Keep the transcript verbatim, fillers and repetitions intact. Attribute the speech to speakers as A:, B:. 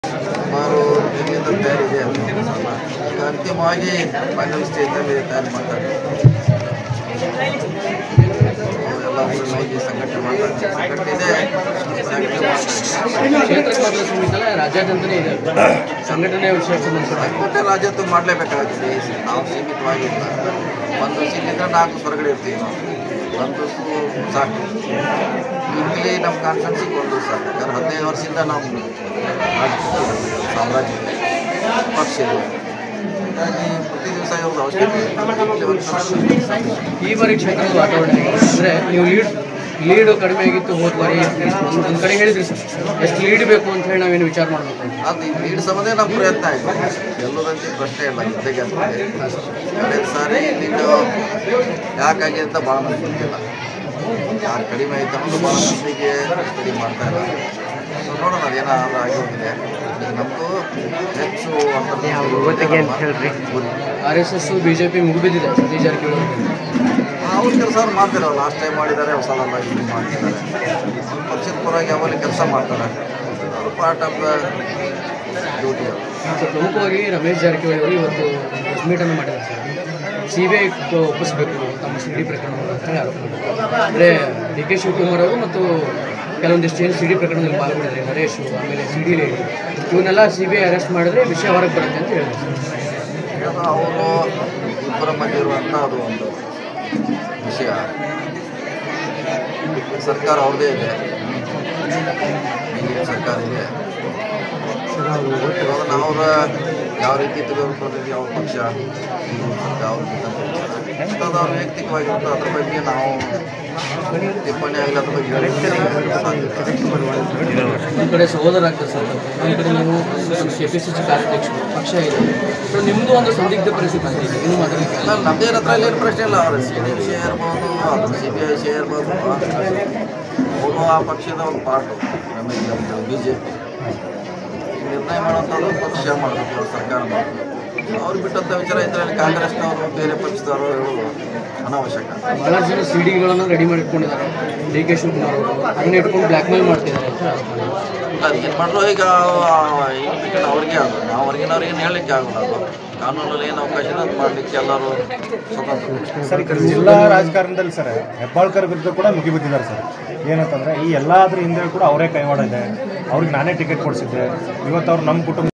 A: ಸುಮಾರು ಎಲ್ಲಿಂದ ತಯಾರಿದೆ ಈಗ ಅಂತಿಮವಾಗಿ ಫೈನಲ್ ಸ್ಟೇಜ್ನಲ್ಲಿ ತಯಾರು ಮಾಡ್ತಾರೆ. ಎಲ್ಲ ಊರಲ್ಲಿ ಹೋಗಿ ಸಂಘಟನೆ ಮಾಡ್ತಾರೆ. ಸಂಘಟನೆ ಇದೆ,
B: ಕ್ಷೇತ್ರ ರಾಜ್ಯಾದ್ಯಂತನೇ ಇದೆ ಸಂಘಟನೆ ವಿಷಯ
A: ಸಂಘಟನೆ ರಾಜ್ಯತ್ತು ಮಾಡಲೇಬೇಕಾಗುತ್ತೆ. ನಾವು ಸೀಮಿತವಾಗಿಲ್ಲ. ಒಂದು ಸೀಟಿಂದ ನಾಲ್ಕು ಹೊರಗಡೆ ಇರ್ತೀವಿ. ನಾವು ಒಂದು ಸಾಕು. ಇಲ್ಲಿ ನಮ್ಮ ಕಾನ್ಫಿಡೆನ್ಸಿಗೆ ಒಂದು ಸಾಕು. ಯಾಕಂದ್ರೆ ಹದಿನೈದು ವರ್ಷದಿಂದ ನಾವು ಸಾಮ್ರಾಜ್ಯ ಪಕ್ಷ ಇದೆ. ಹೀಗಾಗಿ ಪ್ರತಿ ದಿವಸ ಇರೋದು ಅವಶ್ಯಕತೆ.
B: ಈ ಬಾರಿ ಕ್ಷೇತ್ರದ ವಾತಾವರಣ ಅಂದರೆ ನೀವು ಲೀಡ್ ಲೀಡು ಕಡಿಮೆ ಆಗಿತ್ತು ಹೋದ ಬಾರಿ ಒಂದು ಕಡೆ ಹೇಳಿದ್ರಿ ಸರ್, ಎಷ್ಟು ಲೀಡ್ ಬೇಕು ಅಂತ ಹೇಳಿ ನಾವೇನು ವಿಚಾರ ಮಾಡಬೇಕು
A: ಅದು ಈ ಲೀಡ್ ಸಂಬಂಧ ನಮ್ಮ ಪ್ರಯತ್ನ ಆಯಿತು. ಎಲ್ಲದಂತೆ ಪ್ರಶ್ನೆ ಇಲ್ಲ. ಜೊತೆಗೆ ಕಳೆದ ಸಾರಿ ಲೀಡು ಯಾಕಾಗಿದೆ ಅಂತ ಭಾಳ ಮಂದಿ ಗೊತ್ತಿಲ್ಲ. ಯಾರು ಕಡಿಮೆ ಆಯ್ತು ಅನ್ನೋದು ಭಾಳ ಮಂದಿಗೆ ಸ್ಟಡಿ ಮಾಡ್ತಾ ಇಲ್ಲ. ಸೊ ನೋಡೋಣ ಅದೇನಾದ್ರೂ ಆಗಿ ಹೋಗಿದೆ. ನಮ್ಮದು ಹೆಚ್ಚು
B: R S S B J P ಮುಗಿಬಿದ್ದಿದೆ ಸತೀಶ್ ಜಾರಕಿಹೊಳಿ
A: ಅವ್ರು ಕೆಲಸ ಅವ್ರು ಮಾಡ್ತಿರಲ್ಲ. ಲಾಸ್ಟ್ ಟೈಮ್ ಮಾಡಿದ್ದಾರೆ, ಹೊಸ ಎಲ್ಲ ಇದು ಮಾಡ್ತಿದ್ದಾರೆ. ಪಕ್ಷದ ಪರವಾಗಿ ಯಾವಾಗಲೂ ಕೆಲಸ ಮಾಡ್ತಾರೆ. ಅವರು ಪಾರ್ಟ್ ಆಫ್ ದ ಡ್ಯೂಟಿ.
B: ಪ್ರಮುಖವಾಗಿ ರಮೇಶ್ ಜಾರಕಿಹೊಳಿ ಅವರು ಇವತ್ತು ಪ್ರೆಸ್ ಮೀಟನ್ನು ಮಾಡಿದ್ದಾರೆ ಸರ್. ಸಿ ಬಿ ಐ ಒಪ್ಪಿಸಬೇಕು ತಮ್ಮ ಸಿ ಡಿ ಪ್ರಕರಣಗಳು ಅಂತ ಹೇಳಿ ಆರೋಪ ಮಾಡಿದ್ದಾರೆ. ಅಂದರೆ ಡಿ ಕೆ ಶಿವಕುಮಾರ್ ಅವರು ಮತ್ತು ಕೆಲವೊಂದಿಷ್ಟು ಏನು ಸಿ ಡಿ ಪ್ರಕರಣದಲ್ಲಿ ಪಾಲ್ಗೊಂಡಿದ್ದಾರೆ, ನರೇಶು, ಆಮೇಲೆ ಸಿ ಡಿ ಲೇಡಿ, ಇವನ್ನೆಲ್ಲ ಸಿ ಬಿ ಐ ಅರೆಸ್ಟ್ ಮಾಡಿದ್ರೆ ವಿಷಯ ಹೊರಗೆ ಬರುತ್ತೆ ಅಂತ ಹೇಳಿದ್ರು.
A: ಅವರು ಇಬ್ಬರ ಮಧ್ಯೆ ಇರುವಂಥ ಅದು ಒಂದು ವಿಷಯ. ಸರ್ಕಾರ ಅವ್ರದ್ದೇ ಇದೆ, ಬಿ ಜೆ ಪಿ ಸರ್ಕಾರ ಇದೆ. ಅದನ್ನು ಅವ್ರ ಯಾವ ರೀತಿ ತೆಗೆದುಕೊಂಡಿದ್ದೀವಿ ಅವ್ರ ಪಕ್ಷ ಅವ್ರ ಅದು ಅವ್ರು ವೈಯಕ್ತಿಕವಾಗಿರುತ್ತೆ. ಅದ್ರ ಬಗ್ಗೆ ನಾವು ಟಿಪ್ಪಣಿ ಆಗಲಿ ಅದ್ರ ಬಗ್ಗೆ
B: ಒಂದು ಕಡೆ ಸಹೋದರ ಆಗ್ತದೆ ಸರ್, ಒಂದು ಕಡೆ ನೀವು ಕೆ ಪಿ ಸಿ ಸಿ ಕಾರ್ಯಾಧ್ಯಕ್ಷರು ಪಕ್ಷ ಇದೆ. ಸೊ ನಿಮ್ಮದು ಒಂದು ಸಂದಿಗ್ಧ ಪರಿಸ್ಥಿತಿ ಬಂದಿದೆ. ಇನ್ನು ಮಾತಾಡಲಿಕ್ಕೆ
A: ಅಲ್ಲ, ನಮ್ಮದೇ ಹತ್ರ ಏನು ಪ್ರಶ್ನೆ ಇಲ್ಲ. ಅವ್ರ ಸಿ ಡಿ ವಿಷಯ ಇರ್ಬೋದು, ಅದು ಸಿ ಬಿ ಐ ವಿಷಯ ಇರ್ಬೋದು. ಅವರು ಆ ಪಕ್ಷದ ಒಂದು ಪಾರ್ಟು. ನಮಗೆ ಬಿ ಜೆ ಪಿ ನಿರ್ಣಯ ಮಾಡುವಂಥದ್ದು ಪಕ್ಷ ಮಾಡಬೇಕು, ಸರ್ಕಾರ ಮಾಡಬೇಕು. ಅವ್ರು ಬಿಟ್ಟಂಥ ವಿಚಾರ ಇದರಲ್ಲಿ ಕಾಂಗ್ರೆಸ್ನವರು ಬೇರೆ ಪಕ್ಷದವರು ಹೇಳೋದು ಅನಾವಶ್ಯಕ.
B: ಭಾಳಷ್ಟು ಜನ ಸಿ ಡಿಗಳನ್ನು ರೆಡಿ ಮಾಡಿ ಇಟ್ಕೊಂಡಿದ್ದಾರೆ. ಡಿ ಕೆ ಶಿವಕುಮಾರ್ ಅವರು ಅದನ್ನ ಇಟ್ಕೊಂಡು ಬ್ಲ್ಯಾಕ್ ಮೇಲ್ ಮಾಡ್ತಿದ್ದಾರೆ ಅಂತ
A: ಅದು ಏನು ಮಾಡಿದ್ರು ಈಗ ಏನು ಅವ್ರಿಗೆ ಅದು ನಾವು ಹೊರಗಿನವ್ರು ಏನು ಹೇಳಲಿಕ್ಕೆ ಆಗೋಲ್ಲ. ಅದು ಕಾನೂನಲ್ಲಿ ಏನು ಅವಕಾಶ ಇದೆ ಅದು ಮಾಡಲಿಕ್ಕೆ ಎಲ್ಲರೂ ಸ್ವತಂತ್ರ.
C: ಸರ್, ಈ ಜಿಲ್ಲಾ ರಾಜಕಾರಣದಲ್ಲಿ ಸರ್ ಹೆಬ್ಬಾಳ್ಕರ್ ವಿರುದ್ಧ ಕೂಡ ಮುಗಿಬಿದ್ದಿದ್ದಾರೆ ಸರ್. ಏನಂತಂದರೆ ಈ ಎಲ್ಲಾದ್ರ ಹಿಂದೆ ಕೂಡ ಅವರೇ ಕೈವಾಡ ಇದೆ. ಅವ್ರಿಗೆ ನಾನೇ ಟಿಕೆಟ್ ಕೊಡಿಸಿದ್ದೆ. ಇವತ್ತು ಅವ್ರು ನಮ್ಮ ಕುಟುಂಬ